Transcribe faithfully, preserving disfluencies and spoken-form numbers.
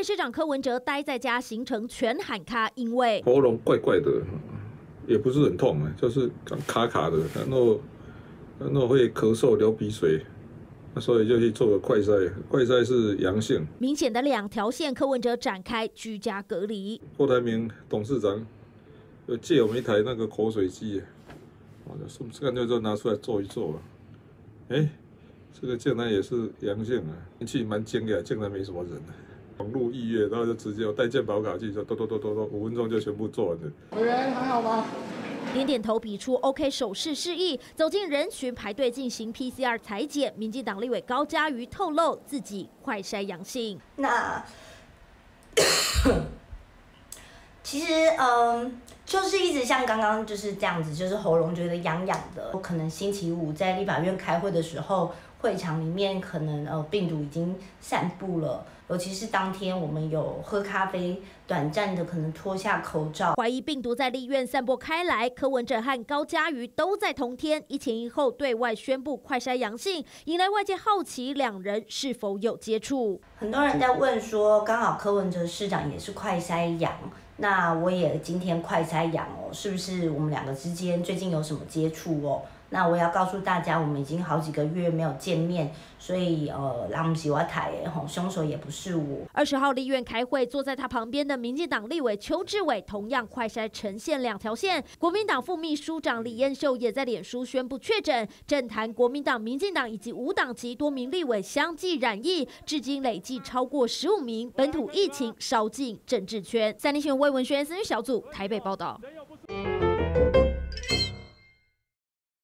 会市长柯文哲待在家，行程全喊卡，因为喉咙怪怪的，也不是很痛啊，就是卡卡的，然后然后会咳嗽、流鼻水。 所以就去做个快筛，快筛是阳性， 明显的两条线，柯文哲展开居家隔离。 郭台铭董事长就借我们一台那个口水机，我就干脆就拿出来做一做了。哎，这个竟然也是阳性啊！运气蛮惊讶，竟然没什么人。网络预约，然后就直接我带健保卡去，就嘟嘟嘟嘟嘟，五分钟就全部做完了。 委员还好吗？ 点点头，比出 OK 手势示意，走进人群排队进行 P C R 采检。民进党立委高嘉瑜透露自己快筛阳性。 那其实嗯，就是一直像刚刚就是这样子，就是喉咙觉得痒痒的。可能星期五在立法院开会的时候，会场里面可能呃病毒已经散布了。 尤其是当天我们有喝咖啡，短暂的可能脱下口罩， 怀疑病毒在立院散播开来。柯文哲和高嘉瑜都在同天一前一后对外宣布快筛阳性，引来外界好奇两人是否有接触。 很多人在问说，刚好柯文哲市长也是快筛阳，那我也今天快筛阳哦，是不是我们两个之间最近有什么接触哦？ 那我要告诉大家，我们已经好几个月没有见面，所以呃，人不是我台的吼，凶手也不是我。 二十号立院开会，坐在他旁边的民进党立委邱志伟同样快筛呈现两条线。国民党副秘书长李彦秀也在脸书宣布确诊。政坛国民党、民进党以及无党籍多名立委相继染疫，至今累计超过十五名。本土疫情烧进政治圈。三立新闻魏文轩、森玉小组台北报道。